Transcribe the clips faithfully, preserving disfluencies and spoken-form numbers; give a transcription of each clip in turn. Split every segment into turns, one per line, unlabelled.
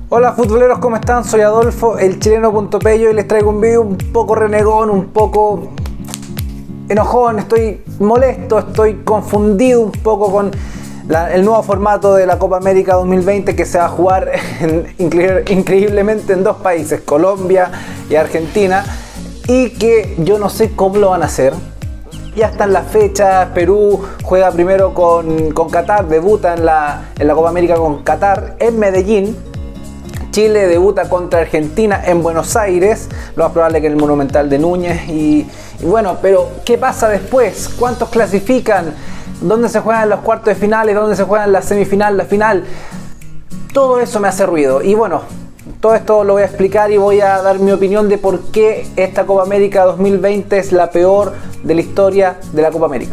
Hola futboleros, ¿cómo están? Soy Adolfo, el chileno.p y hoy les traigo un video un poco renegón, un poco enojón, estoy molesto, estoy confundido un poco con la, el nuevo formato de la Copa América dos mil veinte que se va a jugar en, incre increíblemente en dos países, Colombia y Argentina, y que yo no sé cómo lo van a hacer. Ya están las fechas, Perú juega primero con, con Qatar, debuta en la, en la Copa América con Qatar en Medellín. Chile debuta contra Argentina en Buenos Aires, lo más probable que en el Monumental de Núñez. Y, y bueno, pero ¿qué pasa después? ¿Cuántos clasifican? ¿Dónde se juegan los cuartos de finales? ¿Dónde se juegan la semifinal, la final? Todo eso me hace ruido. Y bueno, todo esto lo voy a explicar y voy a dar mi opinión de por qué esta Copa América dos mil veinte es la peor de la historia de la Copa América.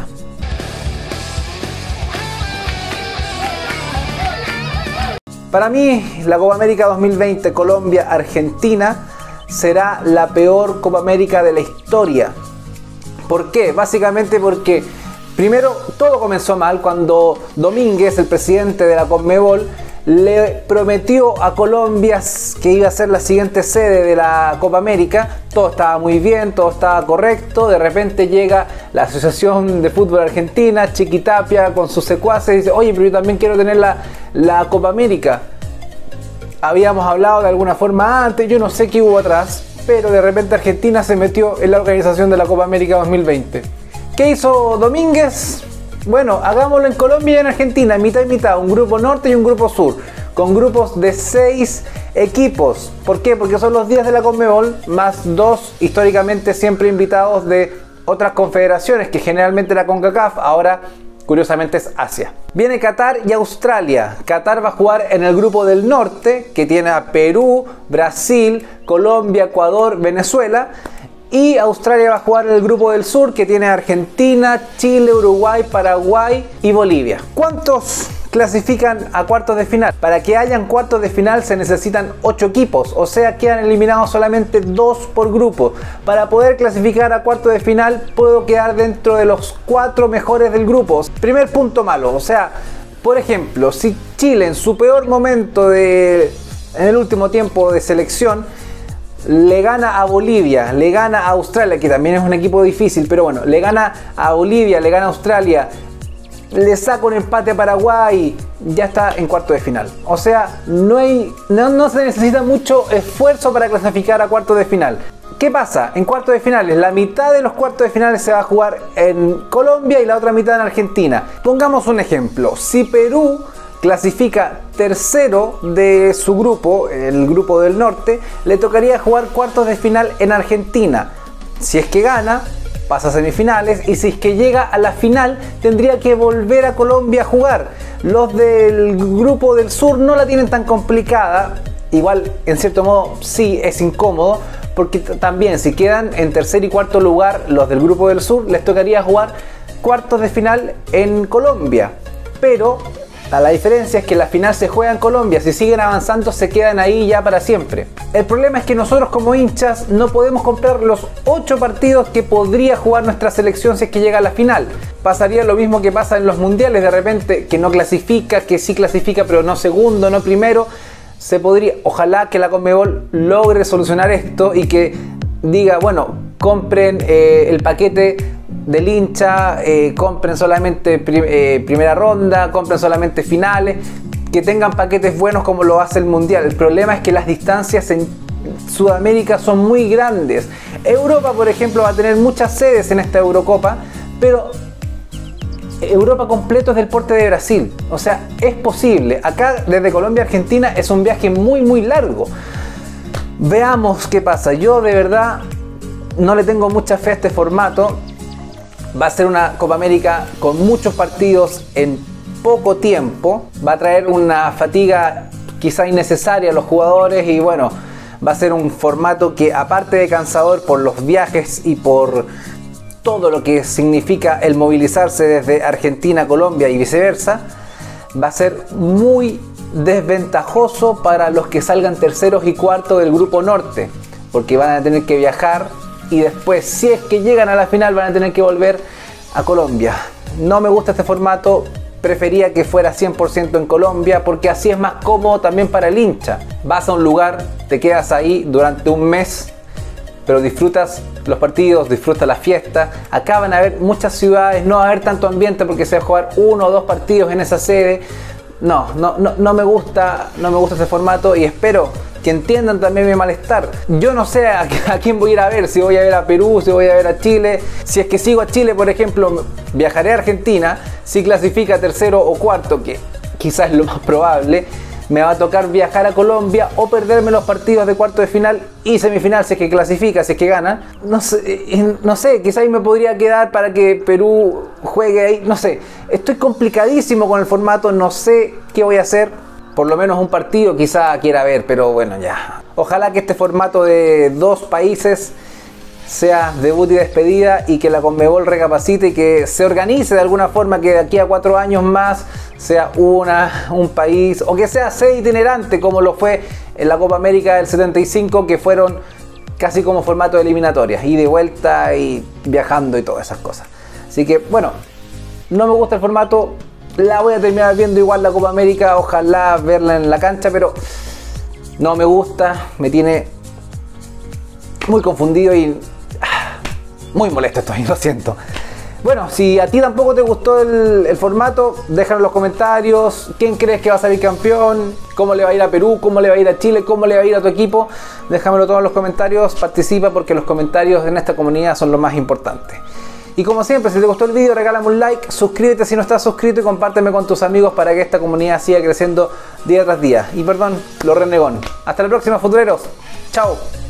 Para mí, la Copa América dos mil veinte Colombia-Argentina será la peor Copa América de la historia. ¿Por qué? Básicamente porque, primero, todo comenzó mal cuando Domínguez, el presidente de la Conmebol, le prometió a Colombia que iba a ser la siguiente sede de la Copa América. Todo estaba muy bien, todo estaba correcto. De repente llega la Asociación de Fútbol Argentina, Chiquitapia, con sus secuaces, y dice: oye, pero yo también quiero tener la, la Copa América. Habíamos hablado de alguna forma antes, yo no sé qué hubo atrás, pero de repente Argentina se metió en la organización de la Copa América dos mil veinte. ¿Qué hizo Domínguez? Bueno, hagámoslo en Colombia y en Argentina, mitad y mitad, un grupo norte y un grupo sur, con grupos de seis equipos. ¿Por qué? Porque son los días de la Conmebol, más dos históricamente siempre invitados de otras confederaciones, que generalmente la CONCACAF, ahora curiosamente es Asia. Viene Qatar y Australia. Qatar va a jugar en el grupo del norte, que tiene a Perú, Brasil, Colombia, Ecuador, Venezuela. Y Australia va a jugar en el grupo del sur, que tiene a Argentina, Chile, Uruguay, Paraguay y Bolivia. ¿Cuántos clasifican a cuartos de final? Para que hayan cuartos de final se necesitan ocho equipos, o sea, quedan eliminados solamente dos por grupo. Para poder clasificar a cuartos de final puedo quedar dentro de los cuatro mejores del grupo. Primer punto malo, o sea, por ejemplo, si Chile en su peor momento de, en el último tiempo de selección, le gana a Bolivia, le gana a Australia, que también es un equipo difícil, pero bueno, le gana a Bolivia, le gana a Australia, le saca un empate a Paraguay, ya está en cuarto de final. O sea, no, hay, no, no se necesita mucho esfuerzo para clasificar a cuartos de final. ¿Qué pasa? En cuartos de finales, la mitad de los cuartos de finales se va a jugar en Colombia y la otra mitad en Argentina. Pongamos un ejemplo: si Perú clasifica tercero de su grupo, el grupo del norte, le tocaría jugar cuartos de final en Argentina. Si es que gana, pasa a semifinales, y si es que llega a la final, tendría que volver a Colombia a jugar. Los del grupo del sur no la tienen tan complicada, igual en cierto modo sí es incómodo, porque también si quedan en tercer y cuarto lugar los del grupo del sur, les tocaría jugar cuartos de final en Colombia. Pero la diferencia es que la final se juega en Colombia. Si siguen avanzando, se quedan ahí ya para siempre. El problema es que nosotros como hinchas no podemos comprar los ocho partidos que podría jugar nuestra selección si es que llega a la final. Pasaría lo mismo que pasa en los mundiales, de repente que no clasifica, que sí clasifica pero no segundo, no primero. Se podría, ojalá que la Conmebol logre solucionar esto y que diga: bueno, compren eh, el paquete del hincha, eh, compren solamente prim eh, primera ronda, compren solamente finales, que tengan paquetes buenos como lo hace el mundial. El problema es que las distancias en Sudamérica son muy grandes. Europa, por ejemplo, va a tener muchas sedes en esta Eurocopa, pero Europa completo es del porte de Brasil, o sea, es posible. Acá desde Colombia a Argentina es un viaje muy muy largo. Veamos qué pasa. Yo de verdad no le tengo mucha fe a este formato. Va a ser una Copa América con muchos partidos en poco tiempo. Va a traer una fatiga quizá innecesaria a los jugadores y bueno, va a ser un formato que, aparte de cansador por los viajes y por todo lo que significa el movilizarse desde Argentina a Colombia y viceversa, va a ser muy desventajoso para los que salgan terceros y cuartos del grupo norte, porque van a tener que viajar y después, si es que llegan a la final, van a tener que volver a Colombia. No me gusta este formato, prefería que fuera cien por ciento en Colombia, porque así es más cómodo también para el hincha. Vas a un lugar, te quedas ahí durante un mes, pero disfrutas los partidos, disfrutas la fiesta. Acá van a haber muchas ciudades, no va a haber tanto ambiente porque se va a jugar uno o dos partidos en esa sede. No, no, no, no me gusta, no me gusta ese formato y espero que entiendan también mi malestar. Yo no sé a, a quién voy a ir a ver, si voy a ver a Perú, si voy a ver a Chile. Si es que sigo a Chile, por ejemplo, viajaré a Argentina. Si clasifica tercero o cuarto, que quizás es lo más probable, me va a tocar viajar a Colombia o perderme los partidos de cuarto de final y semifinal si es que clasifica, si es que gana. No sé, no sé, quizás ahí me podría quedar para que Perú juegue ahí, no sé. Estoy complicadísimo con el formato, no sé qué voy a hacer. Por lo menos un partido quizá quiera ver, pero bueno, ya. Ojalá que este formato de dos países sea debut y despedida y que la Conmebol recapacite y que se organice de alguna forma, que de aquí a cuatro años más sea una, un país, o que sea sede itinerante como lo fue en la Copa América del setenta y cinco, que fueron casi como formato de eliminatorias, y de vuelta y viajando y todas esas cosas. Así que bueno, no me gusta el formato. La voy a terminar viendo igual la Copa América, ojalá verla en la cancha, pero no me gusta, me tiene muy confundido y ah, muy molesto estoy, lo siento. Bueno, si a ti tampoco te gustó el, el formato, déjalo en los comentarios. ¿Quién crees que va a salir campeón? ¿Cómo le va a ir a Perú? ¿Cómo le va a ir a Chile? ¿Cómo le va a ir a tu equipo? Déjamelo todo en los comentarios, participa porque los comentarios en esta comunidad son lo más importante. Y como siempre, si te gustó el vídeo, regálame un like, suscríbete si no estás suscrito y compárteme con tus amigos para que esta comunidad siga creciendo día tras día. Y perdón, lo renegón. Hasta la próxima, futureros. Chao.